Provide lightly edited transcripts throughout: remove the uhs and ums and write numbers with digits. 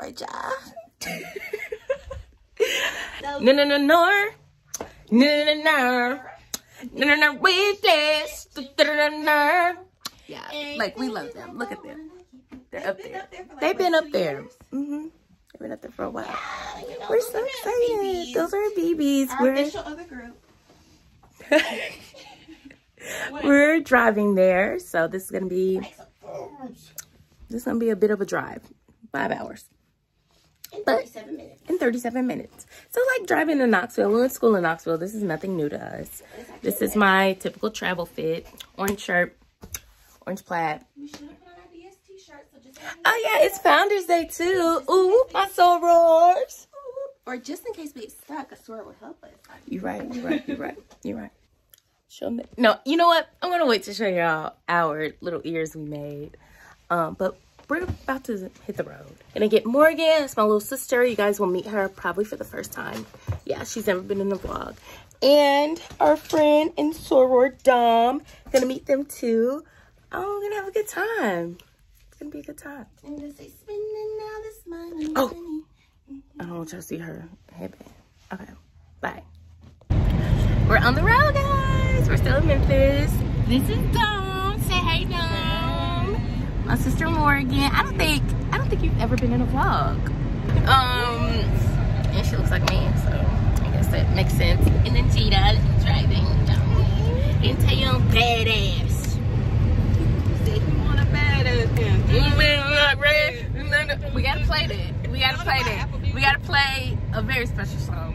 Georgia. No, no, no, no. No, no, no, no. No, no, no, Weakness. Yeah, like we love them. Look at them. They're up there. They've been up there. They've been up there for a while. We're so excited. Those are babies. Our official other group. We're driving there, so this is gonna be a bit of a drive. 5 hours. In 37 minutes. In 37 minutes. So like driving to Knoxville. We went to school in Knoxville. This is nothing new to us. This is my typical travel fit. Orange shirt, orange plaid. We should have put on our DST shirt, so just Oh yeah, it's Founders Day too. Ooh, my sorors. or just in case we get stuck, a soror will help us. You're right. You're right. Show me. No, you know what? I'm gonna wait to show y'all our little ears we made. But we're about to hit the road. Gonna get Morgan. It's my little sister. You guys will meet her probably for the first time. Yeah, she's never been in the vlog. And our friend and soror Dom. Gonna meet them too. Oh, we're gonna have a good time. It's gonna be a good time. And they say, spending all this money. Oh, I don't want y'all to see her headband. Okay, bye. We're on the road, guys. We're still in Memphis. This is Dom. Say hey, Dom. My sister Morgan. I don't think you've ever been in a vlog. And she looks like me, so I guess that makes sense. And then Cheetah driving. And Taeyong badass. Say you want a badass then. We gotta play that. We gotta play a very special song.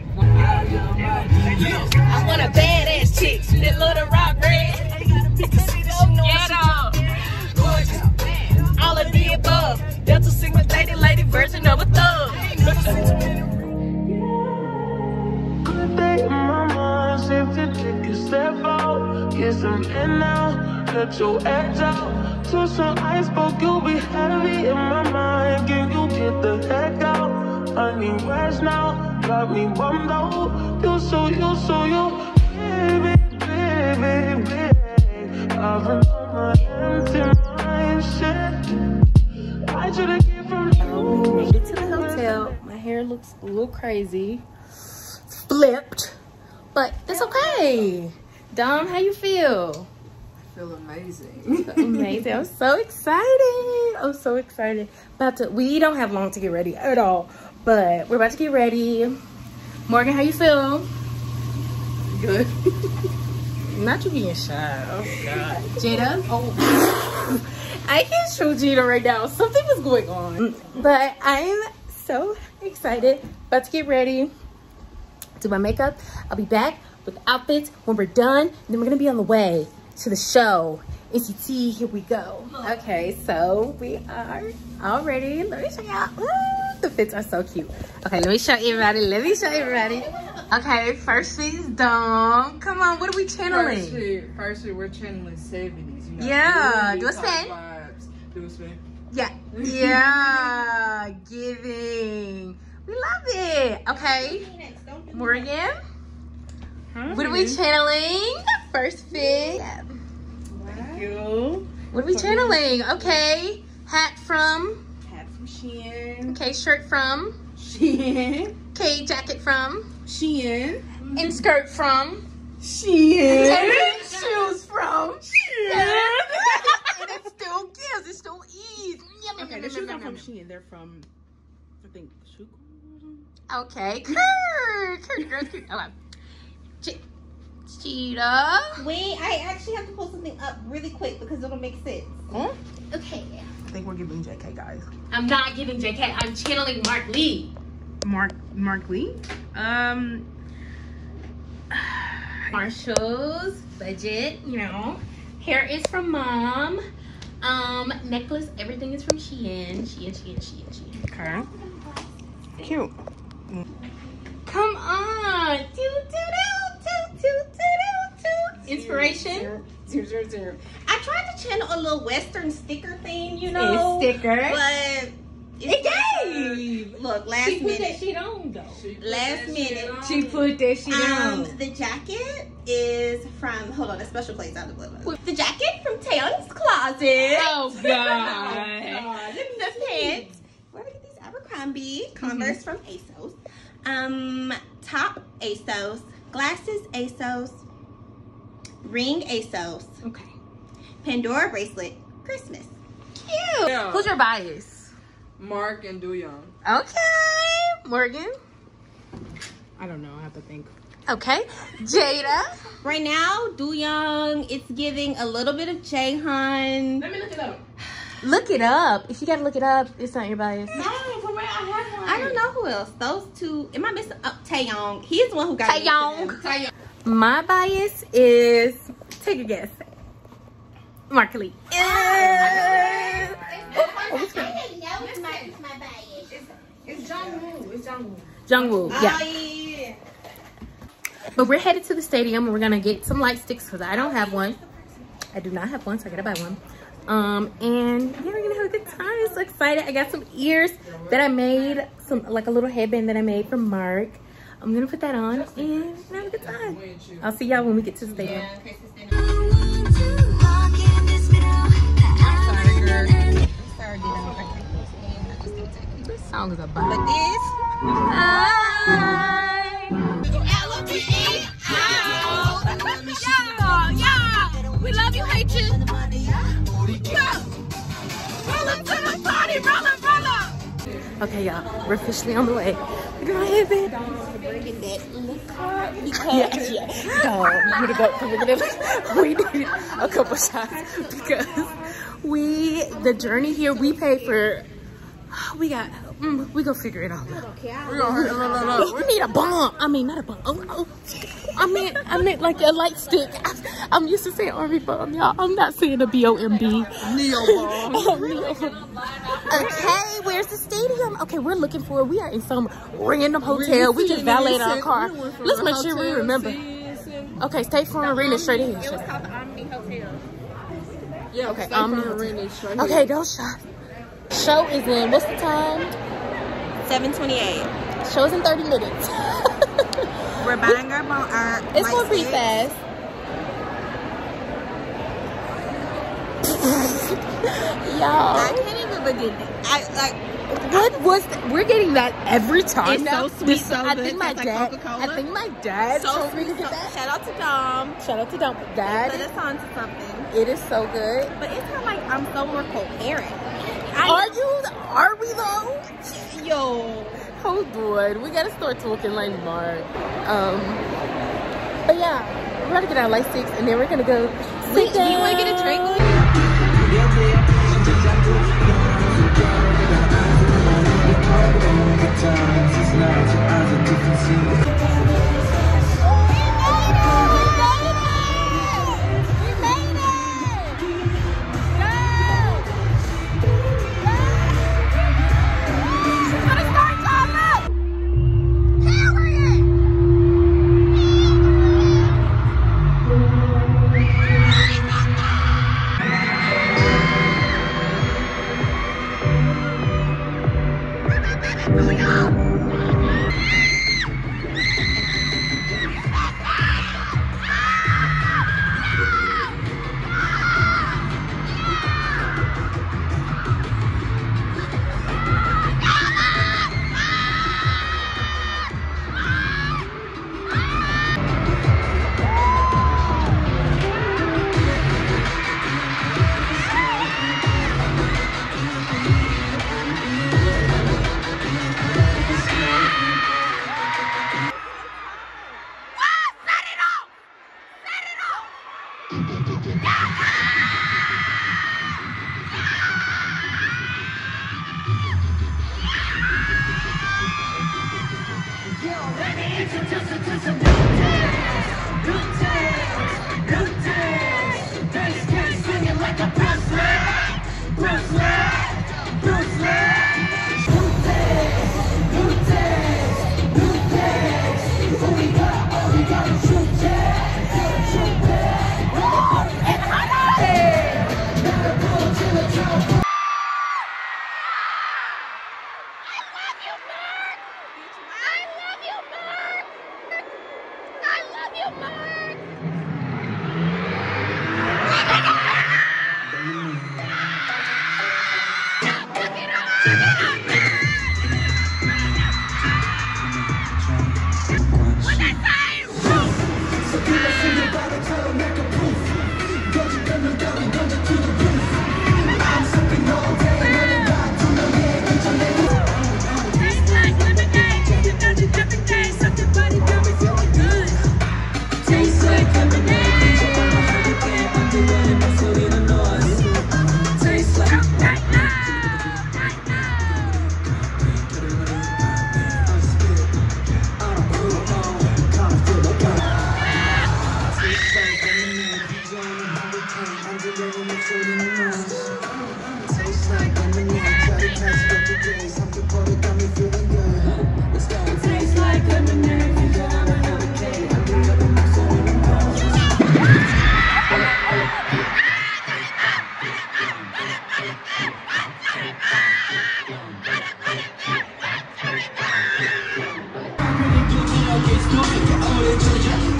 I want a badass chick that love to rock red. Ghetto. All of the above. Delta Sigma lady version of a thug. Good day in my mind, safe to take a step out. Get some in now, cut your edge out. To some iceberg, you'll be heavy in my mind. Can you get the heck out? I need rest now, got me bummed out. You so baby. I've been on my empty mind, shit. I should've came from We made it to the hotel. My hair looks a little crazy. It's flipped. But that's okay. Dom, how you feel? I feel amazing. Amazing. I'm so excited. I'm so excited. We don't have long to get ready at all. But we're about to get ready. Morgan, how you feel? Good. Not you being shy. Oh god. Jada? Oh. I can't show Jada right now. Something is going on. But I'm so excited. About to get ready. Do my makeup. I'll be back with outfits when we're done. And then we're gonna be on the way to the show. NCT, here we go. Okay, so we are all ready. Let me show y'all. The fits are so cute. Okay, let me show everybody. Okay, first fit is Dom. Come on, what are we channeling? First we're channeling 70s. You know, Yeah, really do a spin. vibes. Do a spin. Yeah, yeah, giving. We love it. Okay, Morgan, what are we channeling? First fit. Thank you. What are we channeling? Okay, hat from Shein. Okay, shirt from Shein. Okay, jacket from Shein. and skirt from Shein. and then shoes from Shein. And it still gives, it still eats. Okay, the shoes aren't from Shein. They're from, I think, Shoe. Okay, Kurt, girl's cute. Okay, Cheetah. Wait, I actually have to pull something up really quick because it'll make sense. Huh? Okay. I think we're giving JK, guys. I'm not giving JK. I'm channeling Mark Lee. Mark Lee? Marshalls, budget, you know. Hair is from Mom. Necklace, everything is from Shein. Shein. Okay. Cute. Come on. Inspiration. 0. I tried to channel a little Western sticker thing, you know. A sticker. But It gave. Look, last She put minute. that shit on though. Last minute. She put that shit on. The jacket is from, hold on, a special place out of the blue. The jacket from Taeyong's closet. Oh god. The pants. Where did I get these Abercrombie. Converse from ASOS. Top ASOS. Glasses ASOS. Ring ASOS. Okay. Pandora bracelet. Christmas. Cute. Yeah. Who's your bias? Mark and Do Young. Okay. Morgan. I don't know. I have to think. Okay. Jada. Right now, Do Young, it's giving a little bit of Jaehyun. Let me look it up. Look it up. If you gotta look it up, it's not your bias. No, for real, I have one. I don't know who else. Those two. Am I missing? Taeyong. He's the one who got Taeyong. My bias is, take a guess. Mark Lee. It's Jungwoo. It's Jungwoo. Jungwoo, yeah. Oh, yeah. But we're headed to the stadium and we're gonna get some light sticks because I don't have one. I do not have one, so I gotta buy one. And yeah, we're gonna have a good time. I'm so excited. I got some ears that I made, like a little headband that I made from Mark. I'm gonna put that on and have a good time. I'll see y'all when we get to the stadium. This song is about Like this. Yeah, we love you, hate you. Okay, y'all, we're officially on the way. We're driving. Yeah. No, we need to go. We need a couple shots because the journey here, we paid for. We gonna figure it out. We need a bomb. I mean, not a bomb. I meant like a light stick. I'm used to saying army bomb, y'all. I'm not saying a B-O-M-B. Neo bomb. Okay, where's the stadium? Okay, we're looking for it. We are in some random hotel. We just valeted our car. Let's make sure we remember. Okay, State Farm Arena straight in. It was called the Omni Hotel. Yeah, Okay, Arena straight okay, here. don't shop. Show is in, what's the time? 7:28. Show is in 30 minutes. We're buying our It's going pretty fast. Y'all. I can't even begin. What was we're getting that every time It's now. so sweet, so I good. think It my tastes like dad. Coca-Cola. I think my dad So told me to sweet. get that. Shout out to Dom. Shout out to Dom. Put Dad, us on to something. it is so good. But it's kind of like I'm so more coherent. Are we though? Yo. Hold on, we gotta start talking like Mark. But yeah, we're gonna get our light sticks and then we're gonna go sit down. You want to get a drink?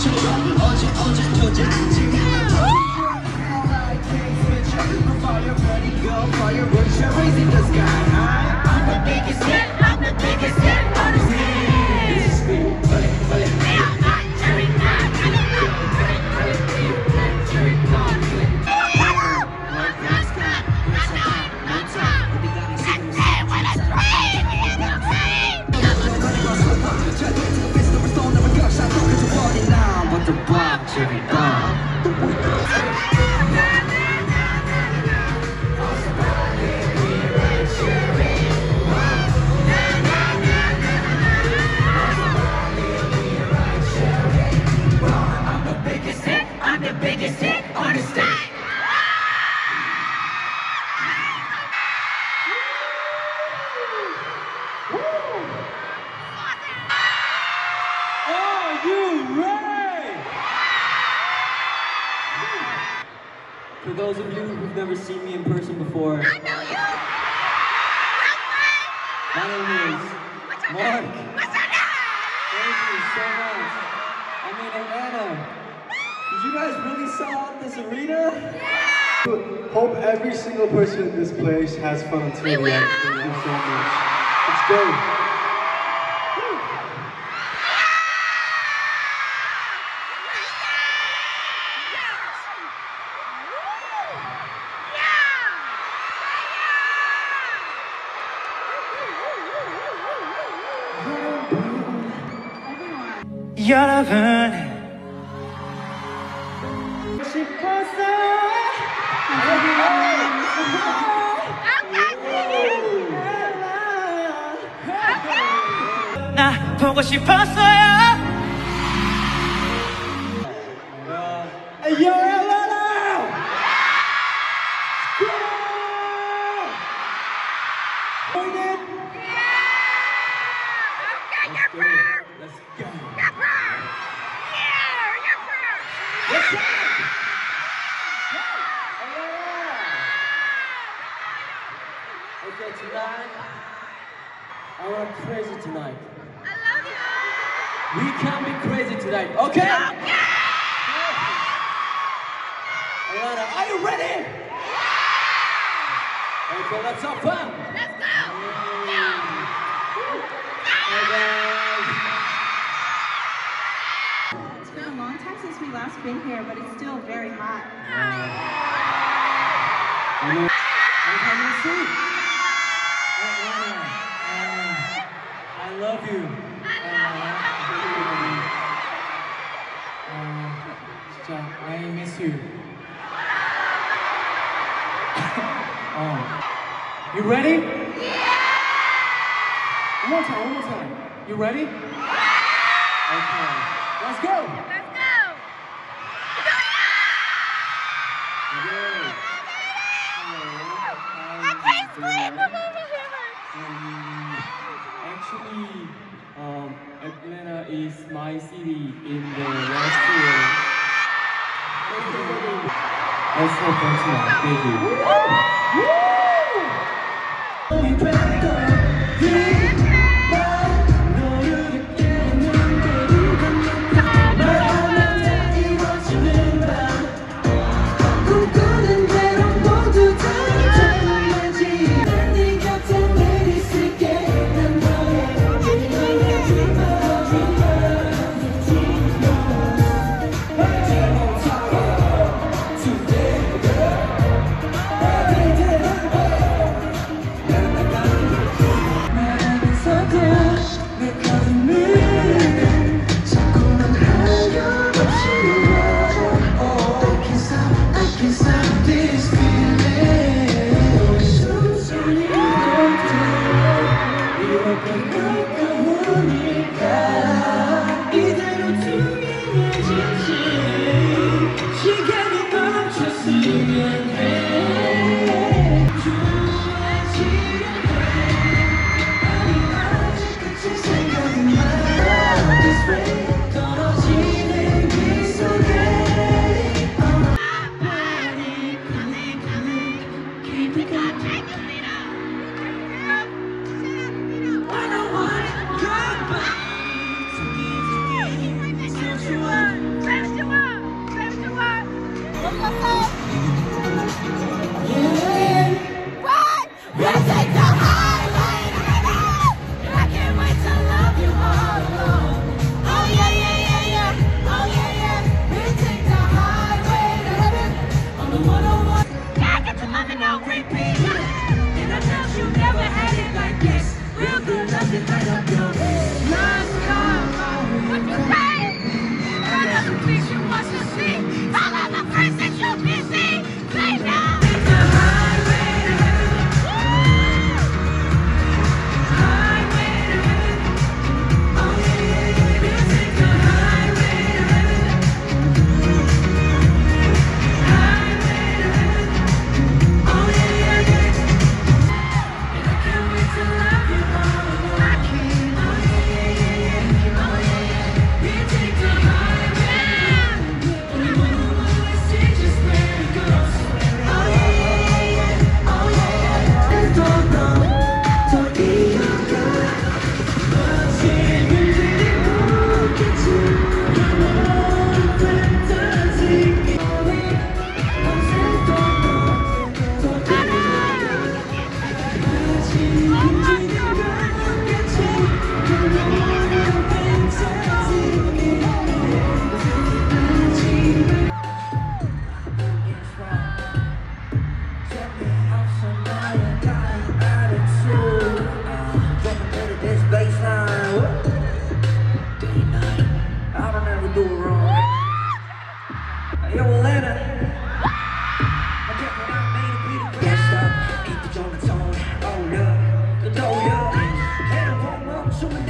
For those of you who've never seen me in person before, I know you! my name is Mark. What's your name? Thank you so much. I mean, Atlanta, did you guys really sell out this arena? Hope every single person in this place has fun until the end. Thank you so much. Let's go. 여러분 나 보고 싶었어요. Hey, yo, Atlanta! Bring it! Let's go. Let's go. Okay, tonight, I want to crazy tonight. I love you! We can be crazy tonight, okay? Atlanta, are you ready? Okay, let's have fun. Let's go! It's been a long time since we last been here, but it's still very hot. I'm coming to see. Atlanta, I love you. 진짜, I miss you. You ready? One more time. You ready? Okay, let's go. Let's go! I can't scream! Actually, Atlanta is my city in the last year. Let's have fun tonight. Thank you.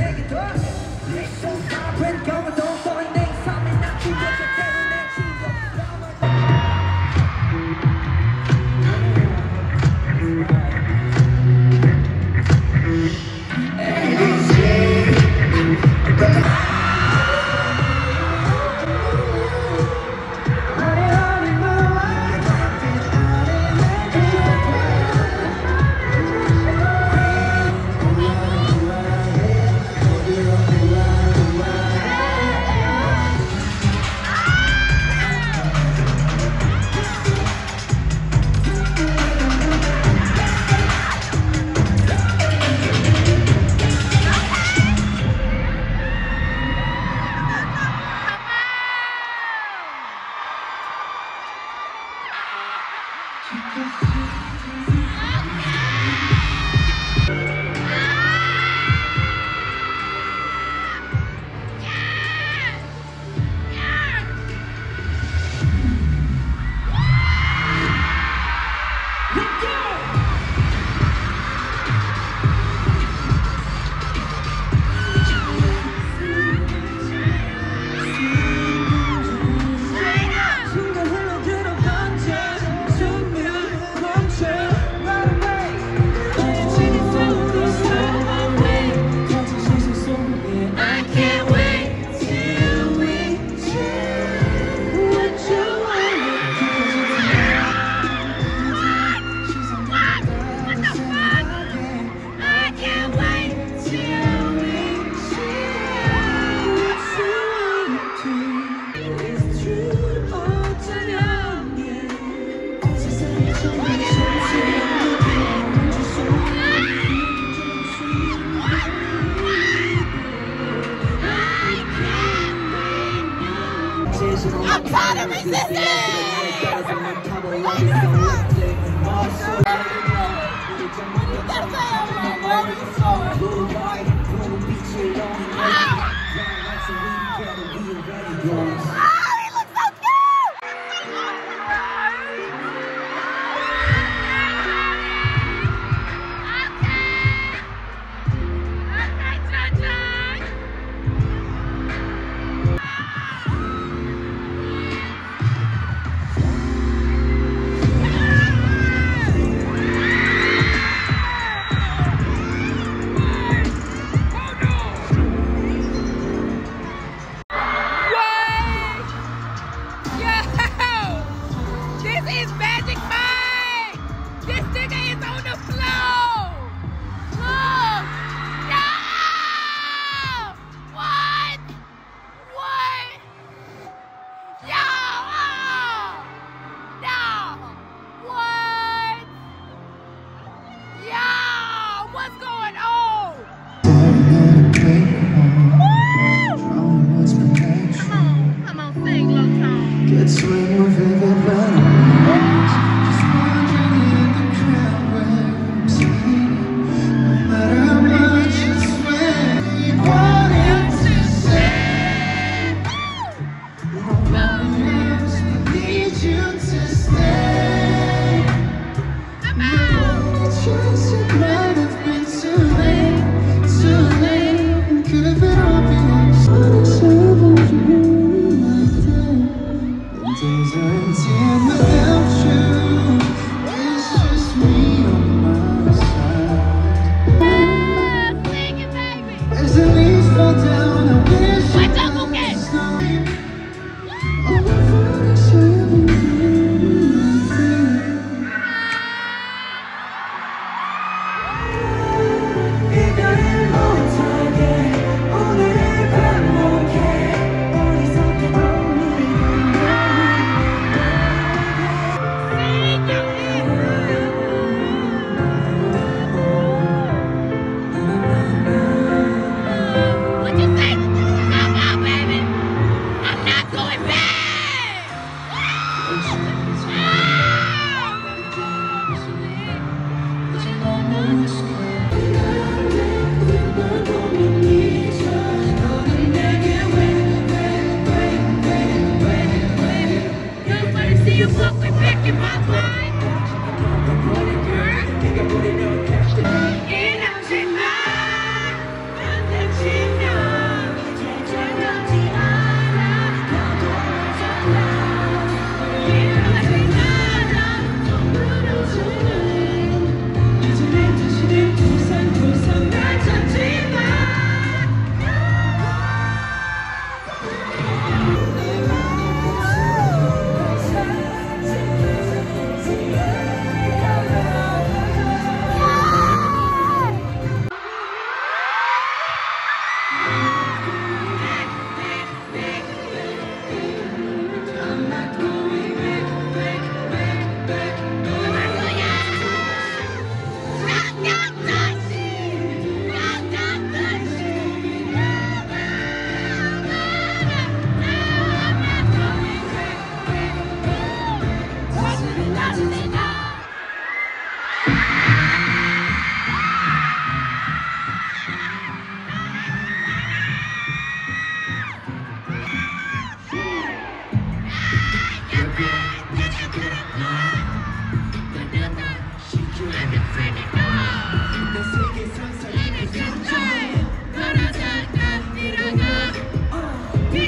I'm tired of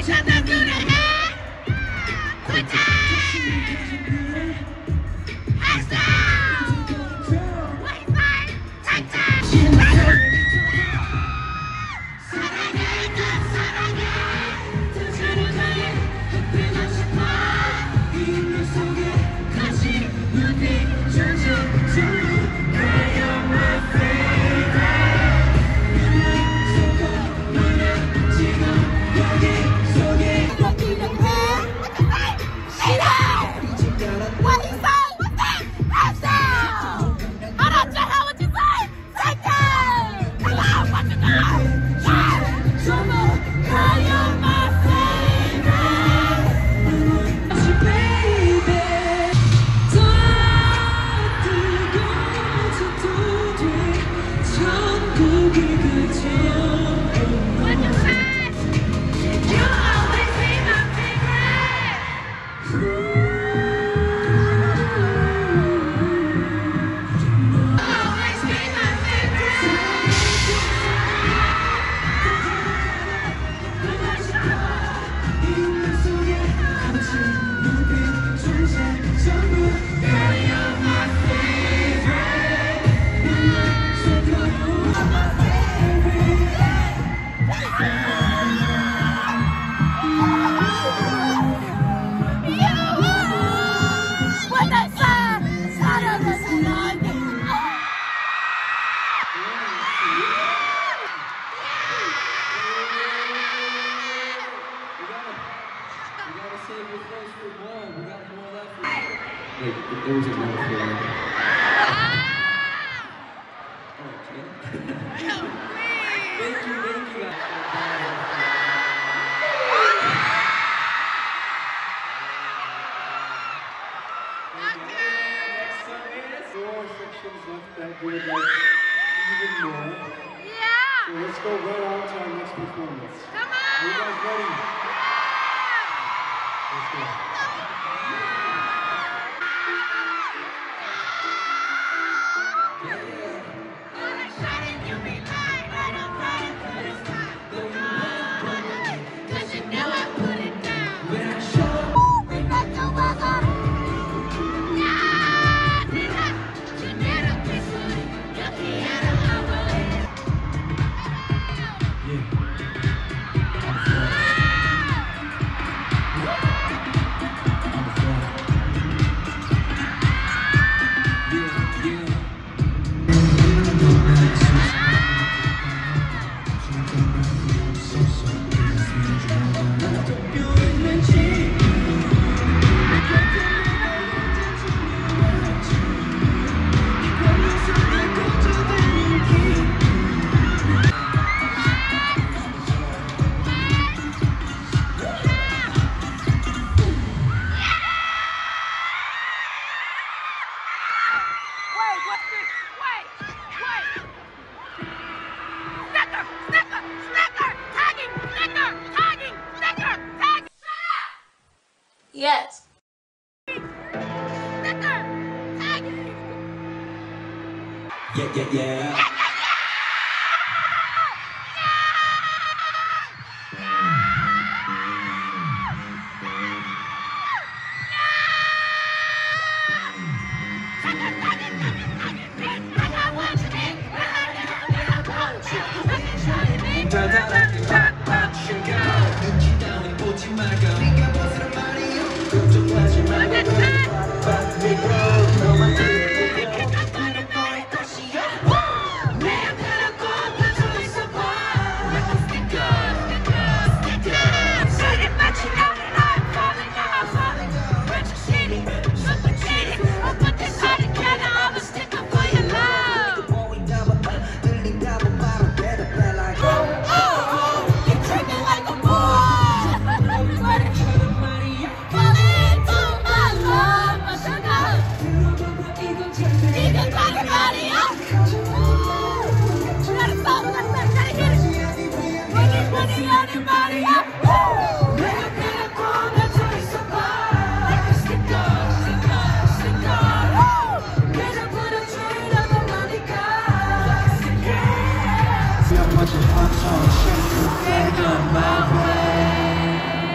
Wait, there was another feeling. Thank you guys. Four sections left that we would like even more. Yeah! So let's go right on to our next performance. Come on! Are you guys ready? Let's go. Yes. Yeah. Watch it, I'm trying to shake the thing on my way.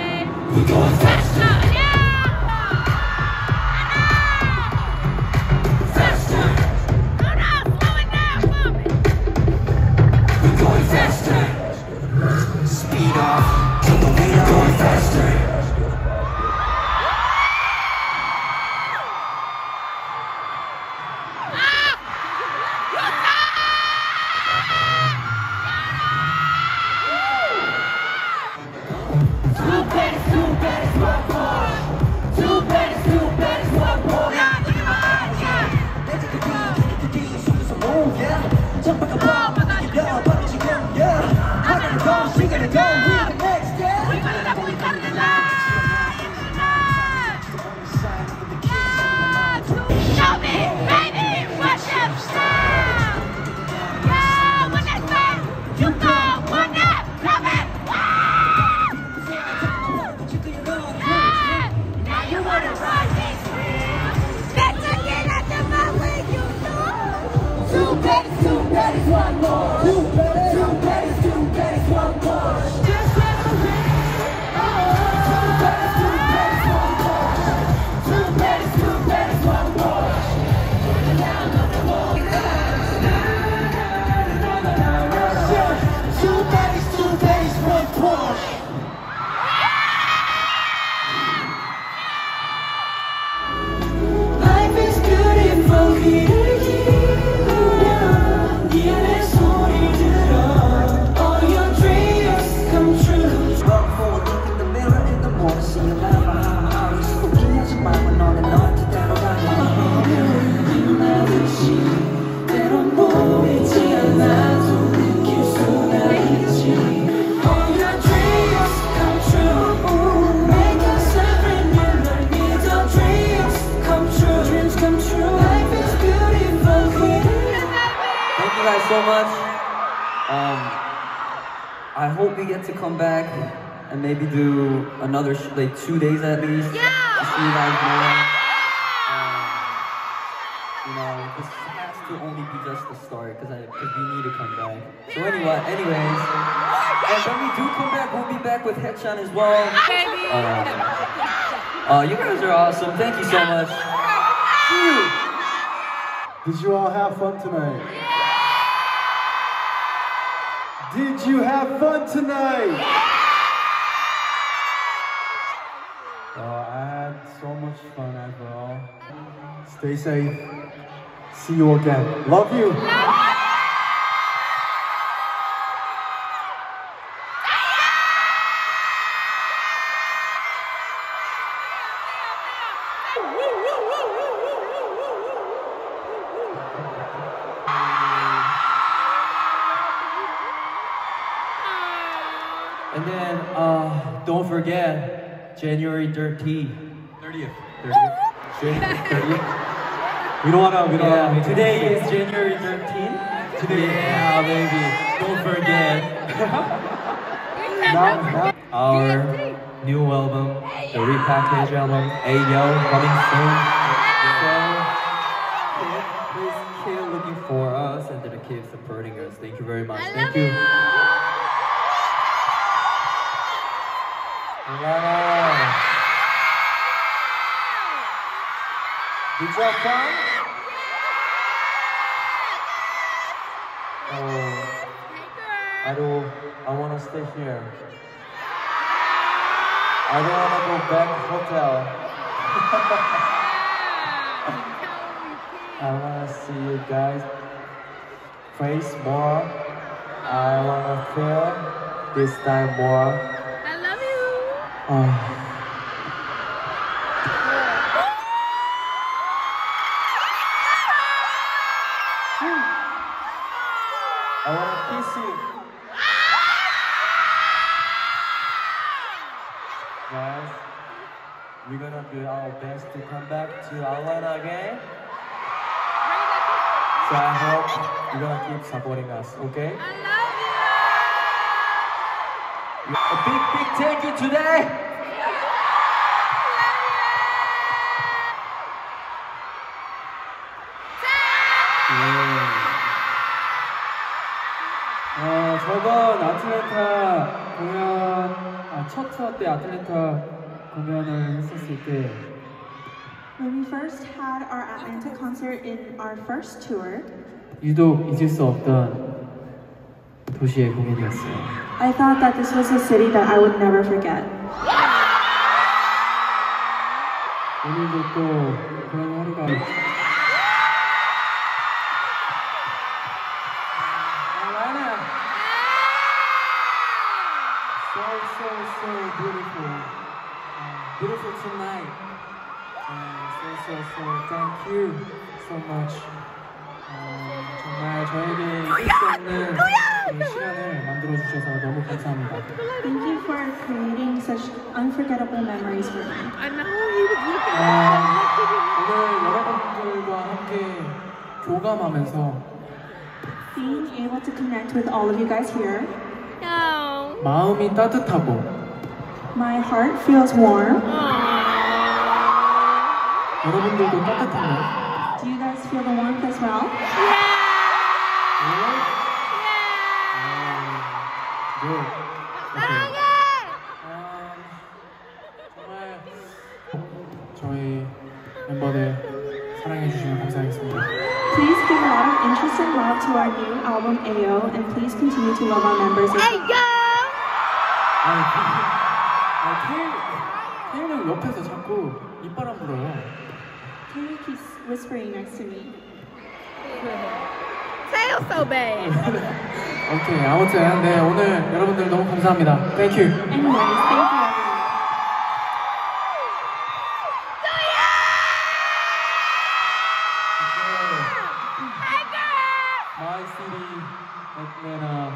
We're gonna go with the next step. We better than we better than that. Show me, baby, what's up, sound? Yeah, when that's bad, you go, when that, love it. Now you wanna run this field. Let's get at the moment, you know. Two baddies, one more. Two baddies, one more. Just let me be. Two baddies, one more. Two baddies, one more. Two baddies, one Porsche. Life is beautiful here. All your dreams come true. Walk forward, look in the mirror in the morning, see your life behind my eyes. Looking at your mind when on and on to that around. All your dreams come true. Make us every minute. Need our dreams come true. Dreams come true. Life is beautiful here. Thank you guys so much. I hope we get to come back and maybe do another like 2 days at least. To see you guys more. You know, this has to only be just the start because we need to come back. So anyways, and when we do come back, we'll be back with Nctzen as well. You guys are awesome. Thank you so much. See you. Did you all have fun tonight? Did you have fun tonight? I had so much fun as well. Stay safe. See you again. Love you. And then, don't forget, January 30th. 30th. We don't wanna. Today is January 13th. Today, yeah, baby. Don't forget. Our new album, the repackaged album, Ayo, coming soon. So, please keep looking for us and then keep supporting us. Thank you very much. Thank you. Did you have fun? I want to stay here. I don't want to go back to hotel. I want to see you guys face more. I want to feel this time more. I love you. I want to kiss you. Guys, we're gonna do our best to come back to Atlanta again. So I hope you're gonna keep supporting us, okay? I love you. A big thank you today. 저번 아틀랜타 공연, 첫 투어 때 아틀랜타 공연을 했었을 때 When we first had our Atlanta concert in our first tour, 유독 잊을 수 없던 도시의 공연이었어요. I thought that this was a city that I would never forget. 오늘도 또 그런 하루가 so beautiful. Beautiful tonight. So thank you so much. 정말 저에게 잊을 수 없는 그런 시간을 만들어주셔서 너무 감사합니다. Thank you for creating such unforgettable memories for me. 오늘 여러분들과 함께 교감하면서 Being able to connect with all of you guys here, 마음이 따뜻하고 my heart feels warm. 여러분들도 따뜻한가요? Do you guys feel the warmth as well? 정말 저희 멤버들 사랑해주시면 감사하겠습니다. Please give a lot of interest and love to our new album AO, and please continue to love our members as well. 태일은 옆에서 자꾸 입바람 불어요. Taylor keeps whispering next to me. Tail so bad. 오케이, 아무튼 네 오늘 여러분들 너무 감사합니다. Thank you. Anyways, thank you everyone. My city, Atlanta.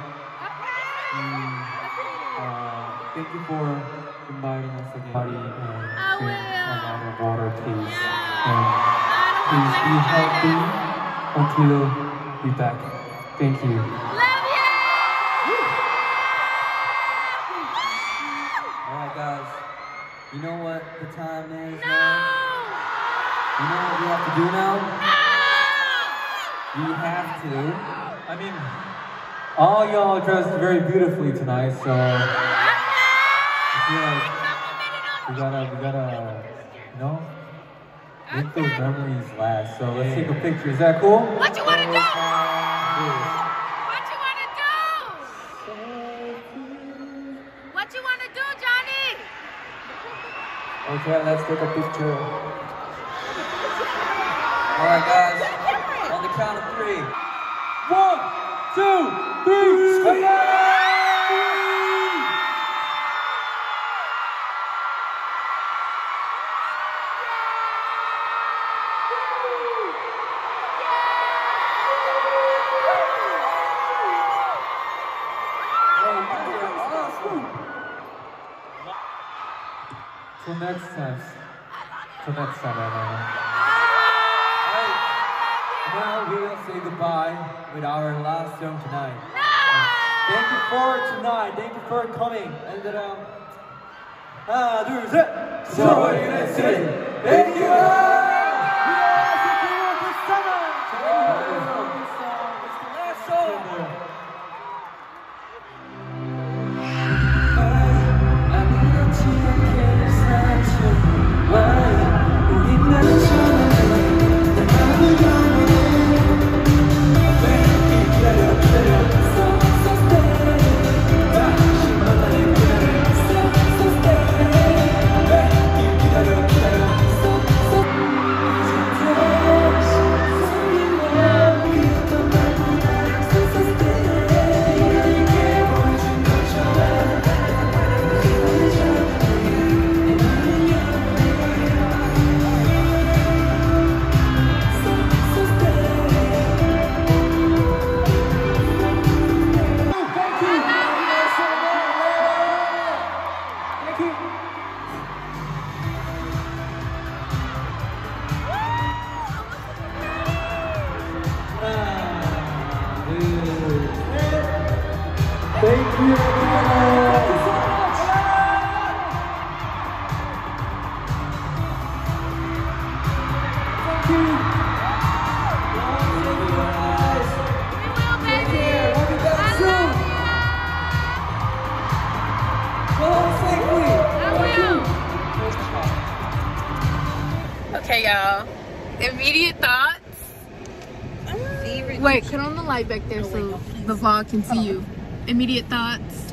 Thank you for inviting us again. Party and drink a lot of water, please. And please be healthy until we back. Thank you. Alright guys, you know what the time is now? You know what we have to do now? We have to. I mean, all y'all dressed very beautifully tonight, so I feel like we gotta, you know, make those memories last. So let's take a picture. Is that cool? What you wanna do? What you wanna do? What you wanna do, Johnny? Okay, let's take a picture. Alright guys, on the count of 3. 1, 2, 3, scream! Till next time. Till next time, Alright, now we'll say goodbye with our last song tonight. Thank you for tonight. Thank you for coming. And 하나, 둘, 셋. So Nctzen. Thank you. Thank you. Okay, y'all. Immediate thoughts. Wait, turn on the light back there so the vlog can see you. Immediate thoughts.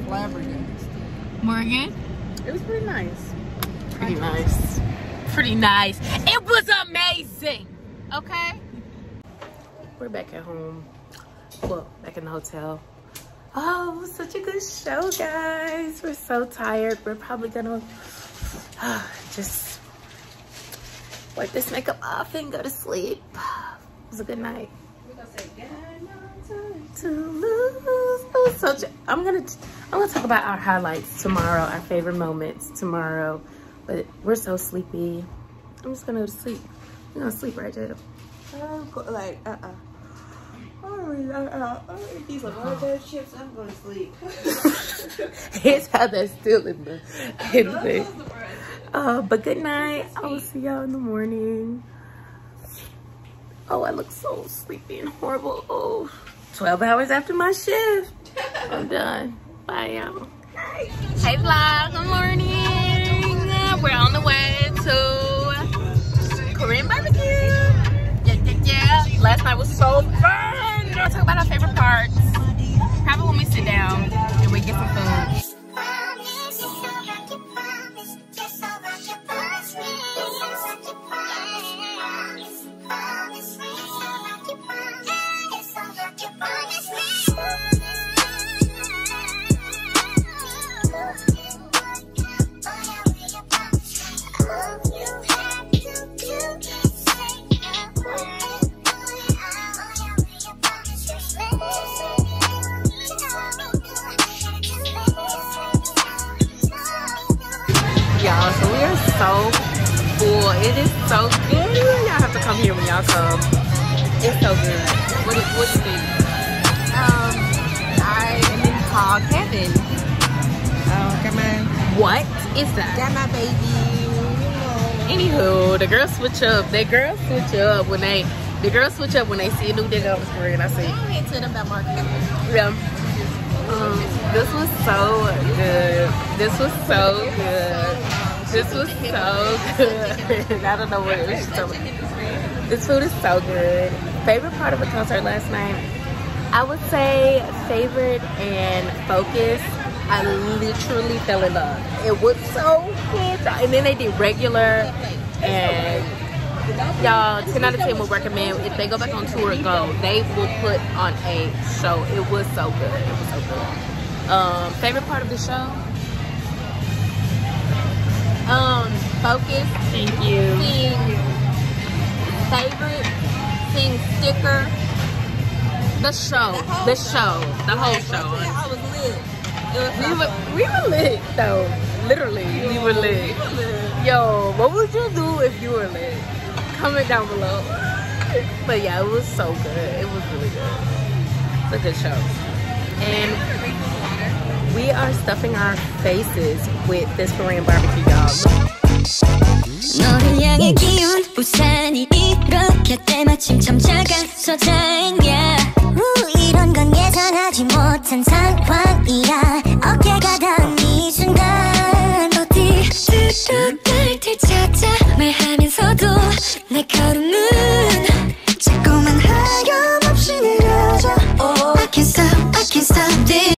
Morgan? It was pretty nice. Pretty nice. Pretty nice. It was amazing. Okay? We're back at home. Well, back in the hotel. Oh, it was such a good show, guys. We're so tired. We're probably gonna just wipe this makeup off and go to sleep. It was a good night. to lose. It was such I'm gonna talk about our highlights tomorrow, our favorite moments tomorrow. But we're so sleepy. I'm just gonna go to sleep. We're gonna sleep, right, Jada? Like, these are hard chips. I'm going to sleep. His head still in the thing. But good night. I will see y'all in the morning. Oh, I look so sleepy and horrible. Oh, 12 hours after my shift. I'm done. Bye, y'all. Hey, vlog. Good morning. We're on the way to Korean barbecue. Yeah. Last night was so fun. We're gonna talk about our favorite parts. Probably when we sit down and we get some food. Y'all, so we are so full. It is so good. Y'all have to come here when y'all come. It's so good. What do you think? I am in Hog Heaven. Oh, come on. What is that? Got my baby. Anywho, the girls switch up. The girls switch up when they see a new nigga on the screen. I see. I don't hate to them about marketing. Yeah. This was so good. This was so good. This was so good. I don't know what it was. This food is so good. Favorite part of the concert last night? I would say favorite and focus. I literally fell in love. It was so good. And then they did regular, and y'all, 10 out of 10 would recommend. If they go back on tour, go. They will put on a show. It was so good. It was so good. Favorite part of the show? Focus. Thank you. Favorite thing, sticker. The show. The whole show. I was lit. We were lit though. Literally, we were lit. Yo, what would you do if you were lit? Comment down below. But yeah, it was so good. It was really good. It's a good show. And we are stuffing our faces with this Korean barbecue, y'all. 너를 향해 기운 우산이 이렇게 때마침 참 작아서 다행이야 이런 건 예상하지 못한 상황